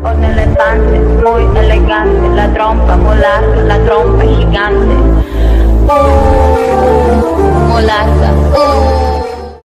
Un elefante muy elegante, la trompa muy larga, la trompa es gigante.